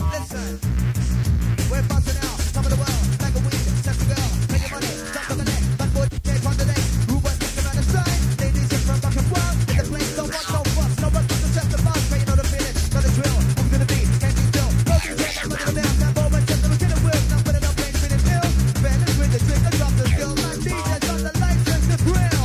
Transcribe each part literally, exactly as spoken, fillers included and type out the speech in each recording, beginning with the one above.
Listen, we're buzzing out, top of the world, like a weed, sexy girl, pay your money, jump on the neck, bad boy, take on the neck, who was thinking around the side, ladies in front of the world, in the place, don't want no fuss, no rush, just set the buzz, pay you know the feeling, know the drill, who's gonna be, can't be still, no you can't, I'm looking down, that moment, just gonna get a whip, now put it up, ain't feeling ill, balance with the trick, the drop the skill, my D J's on the license to grill.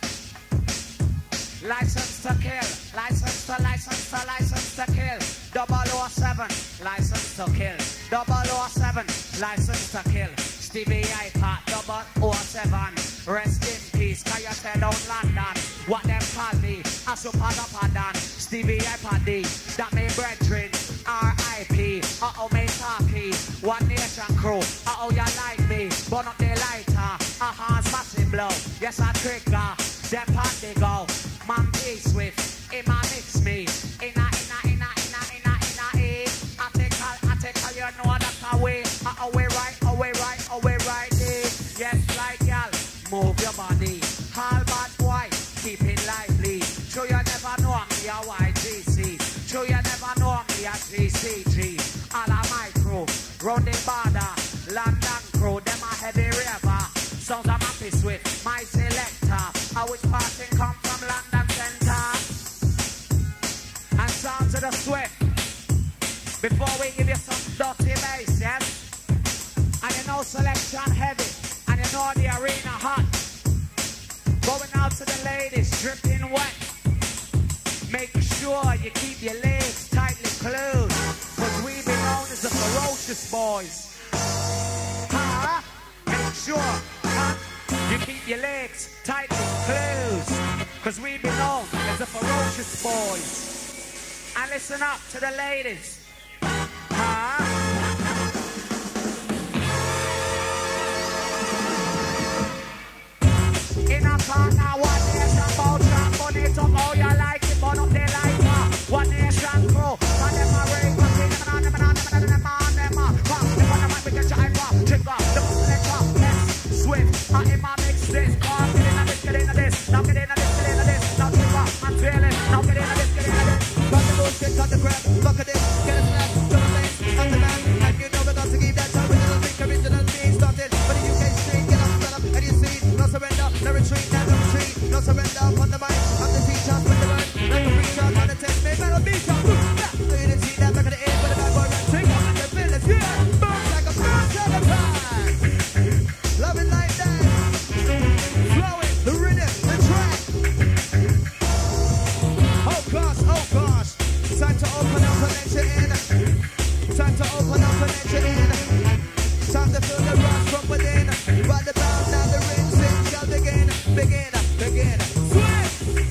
License to kill, license to, license to, license to kill, double oh seven, license to kill, double oh seven, license to kill, Stevie iPad, double oh seven, rest in peace, cause you said out London, what them call me, a super padan, Stevie iPad D, that me brethren, R I P, uh-oh me talkie, One Nation crew, uh-oh you like me, burn up the lighter, a hands massive blow, yes I trigger, them party go, man be swift, in my mix me, inna inna inna inna inna inna eh, I take all, I take all, you know that's how we, uh-oh we right, oh we right, oh we right eh, yes like y'all, move your body, all bad boy, keep it lively, sure you never know me a Y G C, sure you never know me a G C G, all of my crew, round the border, London crew, them a heavy river, sounds I'm happy swift, my selector, I wish parting come from London Center, and sounds of the swift, before we give you some dirty bass, yes, and you know selection heavy, and you know the arena hot, going out to the ladies, dripping wet, make sure you keep your legs tightly closed, cause we be known as the ferocious boys, huh? Make sure, huh? You keep your legs tightly closed, cause we be known as the ferocious boys, and listen up to the ladies, huh? In a corner, one nation bout and burn it up how you like it, burn up the lighter. One nation crew, and them a ring, and them and them and them and them and them and them and them and we get your eye trigger, the selector, yes, swift, and him a mix this, come get in a this, get in a this, now get in a this, get in a this, now trigger, and feeling, now get in a this, get in a this. Cut the bullshit, cut the crap, fuck it, get a snap, jump a lane, on the man, and you know we got to keep that original beat, original beat started, but the U K street, get up, stand up, and you see, no surrender, no retreat, no retreat, no surrender on the mic, I'm the teacher, with the word, like a preacher, on the test, make metal beat, so you didn't see that back in the air, but the bad boy ran, take up in the village, yeah, boom, like a bird, seven times, love it like that, flowing, the rhythm, the track, oh gosh, oh gosh, time to open up and let you in, time to open up and let you in, time to feel the rush from within, right the bound, now the ring, sing, shall begin, begin, begin, swing!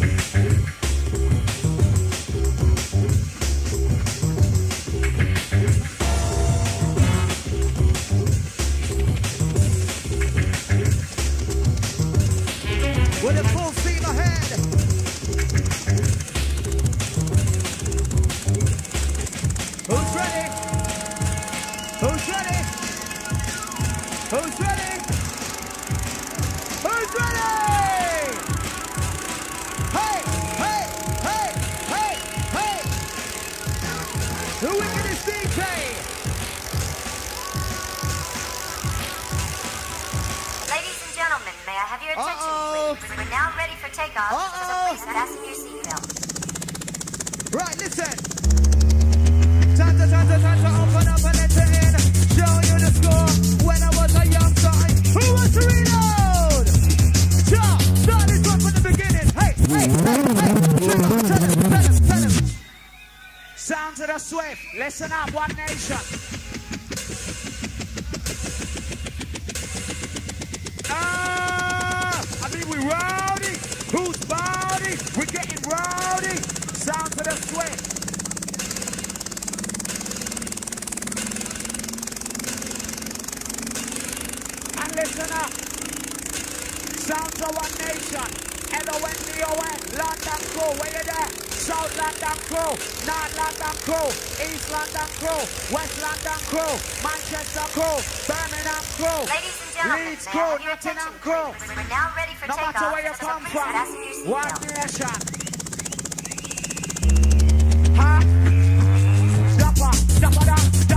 With a full steam ahead. Who's ready? Who's ready? Who's ready? Who's ready? Hey, hey, hey, hey, hey. The wickedest D J. Ladies and gentlemen, may I have your attention, Uh-oh. please? We're now ready for takeoff, Uh-oh. so please fasten your seatbelt. Right, listen. Time to, time to, time to open up and let it in. Show you the score when I was a young guy. Who wants to reload? Sure, start this one from the beginning. Hey, hey, hey, hey. Trigger, tell him, tell him, tell him. Sounds of the swift, listen up, One Nation. Ah, I mean we rowdy, who's body? We're getting rowdy. Sounds of the swift. And listen up. Sounds of One Nation. L O N D O N, London crew, where you there? South London crew, North London crew, East London crew, West London crew, Manchester crew, Birmingham crew, Ladies and gentlemen, Leeds may I crew, have your Nottingham attention, crew. please? We're now ready for No takeoff, matter where you so come please from, fasten your One seatbelt. Nation. Huh? Stop her, stop her down, stop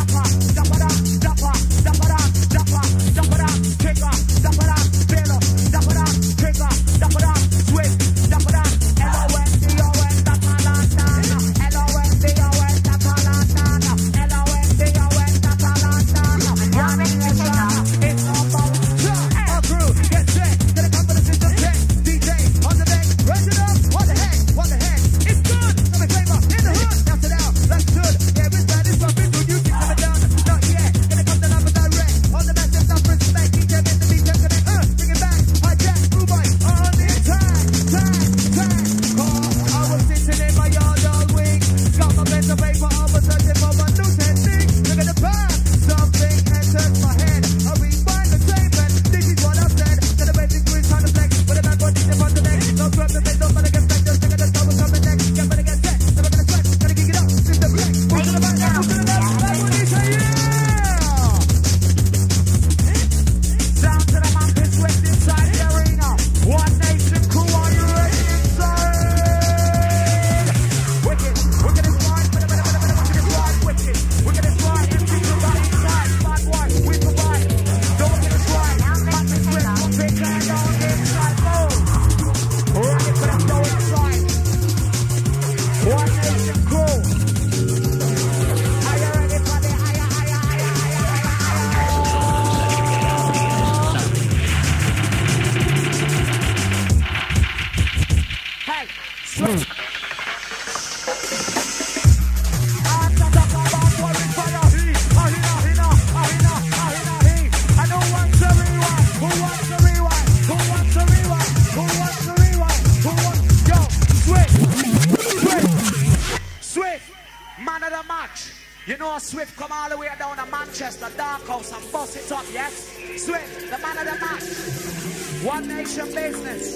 One Nation crew. Are you ready for the higher, higher, higher, higher, higher, higher? Hey, switch. You know Swift come all the way down to Manchester, Dark House and bust it up, yes? Swift, the man of the match. One Nation business.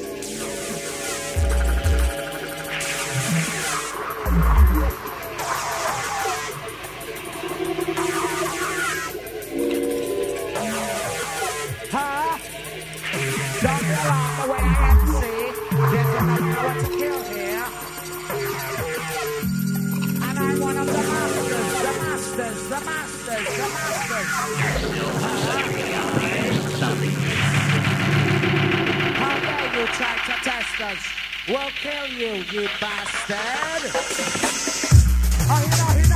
Huh? Don't be alarmed the way I M C. There's another power to kill here. And I'm one of the masters, the masters, the masters, the masters. How dare you try to test us? We'll kill you, you bastard. Oh, you know, you know.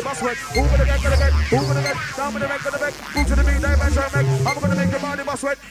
Who gonna get, gonna get, who gonna get, down with the record of the back, move to the beat, they make sure make, I'm gonna make your body bust sweat,